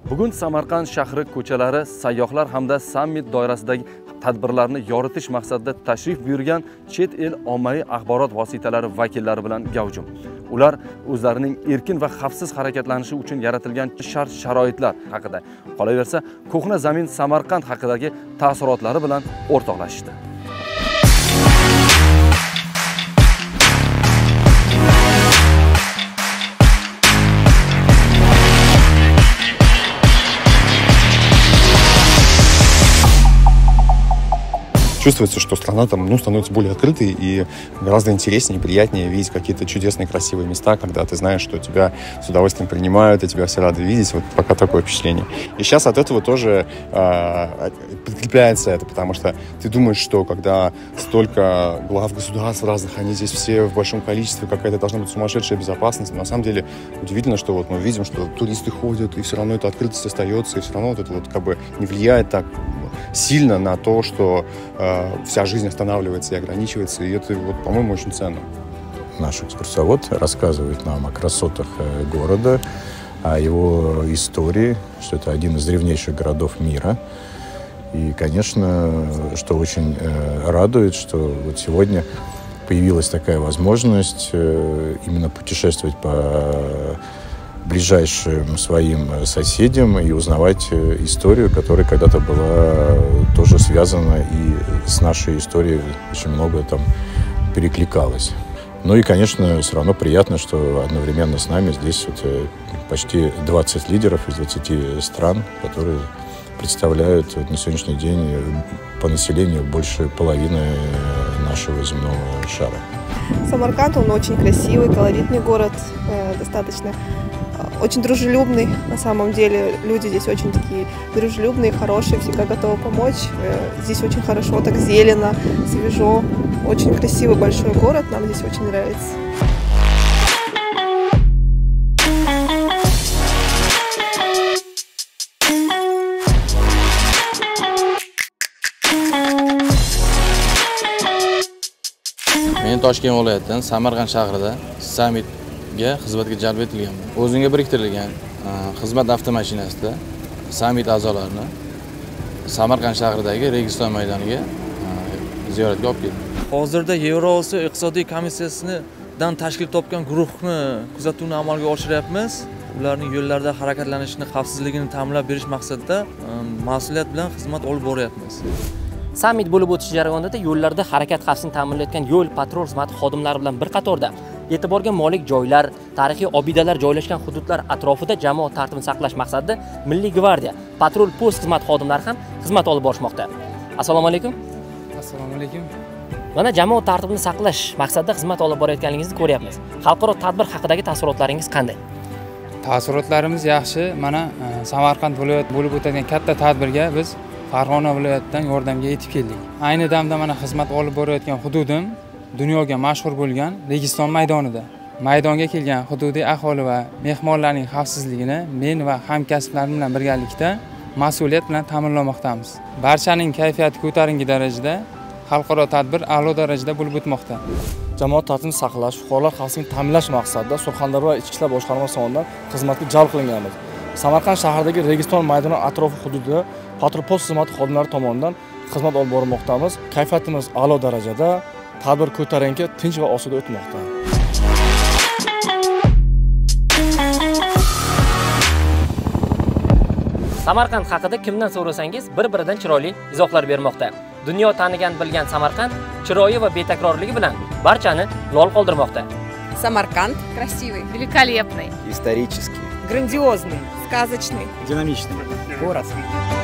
Bugun Samarqand shahri ko'chalari sayyohlar hamda sammit doirasidagi tadbirlarni yoritish maqsadida tashrif buyurgan chet el ommaviy axborot vositalari vakillari bilan gavjum. Ular o'zlarining erkin va xavfsiz harakatlanishi uchun yaratilgan shart-sharoitlar haqida, qolaversa, ko'hna zamin Samarqand haqidagi taassurotlari bilan o'rtoqlashishdi. Чувствуется, что страна там, становится более открытой и гораздо интереснее и приятнее видеть какие-то чудесные, красивые места, когда ты знаешь, что тебя с удовольствием принимают, и тебя все рады видеть. Вот пока такое впечатление. И сейчас от этого тоже подкрепляется это, потому что ты думаешь, что когда столько глав государств разных, они здесь все в большом количестве, какая-то должна быть сумасшедшая безопасность. Но на самом деле удивительно, что вот мы видим, что туристы ходят, и все равно эта открытость остается, и все равно вот это вот как бы не влияет так сильно на то, что вся жизнь останавливается и ограничивается, и это, вот, по-моему, очень ценно. Наш экскурсовод рассказывает нам о красотах города, о его истории, что это один из древнейших городов мира. И, конечно, что очень радует, что вот сегодня появилась такая возможность именно путешествовать по ближайшим своим соседям и узнавать историю, которая когда-то была тоже связана и с нашей историей очень много там перекликалось. Ну и, конечно, все равно приятно, что одновременно с нами здесь вот почти 20 лидеров из 20 стран, которые представляют вот на сегодняшний день по населению больше половины нашего земного шара. Самарканд, он очень красивый, колоритный город, достаточно очень дружелюбный. На самом деле люди здесь очень такие дружелюбные, хорошие, всегда готовы помочь. Здесь очень хорошо, так зелено, свежо. Очень красивый большой город, нам здесь очень нравится. Men Toshkent viloyatidan Samarqand shahrida sammitga xizmatga jalb etilganman. O'zimga biriktirilgan xizmat avtomashinasida sammit a'zolarini Samarqand shahridagi Registon maydoniga ziyoratga olib keldim. Hozirda Yevrosiyo iqtisodiy komissiyasidan tashkil topgan guruhni kuzatuvni amalga oshiryapmiz. Ularning yo'llarda harakatlanishini, xavfsizligini ta'minlab berish maqsadida mas'uliyat bilan xizmat olib boryapmiz. Sammit bo'lib o'tish jarayonida yo'llarda harakat xavfsizligini ta'minlayotgan yo'l patrul xizmati xodimlari bilan bir qatorda e'tiborga molik joylar, tarixiy obidalar joylashgan hududlar atrofida jamoat tartibini saqlash maqsadida Milliy gvardiya, patrul post xizmat xodimlari ham xizmat olib borishmoqda. Assalomu alaykum. Assalomu alaykum. Mana jamoat tartibini saqlash maqsadida xizmat olib borayotganingizni ko'ryapmiz. Xalqaro tadbir haqidagi taassurotlaringiz qanday? Taassurotlarimiz yaxshi. Mana Samarqand viloyati bo'lib o'tadigan katta tadbirga biz Farg'ona viloyatidan yordamga yetib keldik. Ayni damda mana xizmat olib borayotgan hududim dunyoga mashhur bo'lgan Registon maydonida. Maydonga kelgan hududiy aholi va mehmonlarning xavfsizligini men va hamkasblarim bilan birgalikda mas'uliyat bilan ta'minlamoqdamiz. Barchaning kayfiyati ko'tarinki darajada xalqaro tadbir a'lo darajada bo'lib o'tmoqda. Jamoat tartibini saqlash, fuqarolar xavfsizligini ta'minlash maqsadida Surxondaryo ichki ishlar boshqarmasi tomonidan xizmatga jalb qilinganmiz. Samarqand shahridagi Registon maydoni atrofi hududida patrul post xizmati xodimlari tomonidan xizmat olib bormoqdamiz. Kayfiyatimiz a'lo darajada, tadbir ko'tarinki, tinch va osuda o'tmoqda. Samarqand haqida kimdan so'rasangiz, bir-biridan chiroyli izohlar bermoqda. Dunyo tanigan bilgan Samarqand chiroyi va betakrorligi bilan barchani lol qoldirmoqda. Самарканд красивый, великолепный, исторический, грандиозный, сказочный, динамичный город.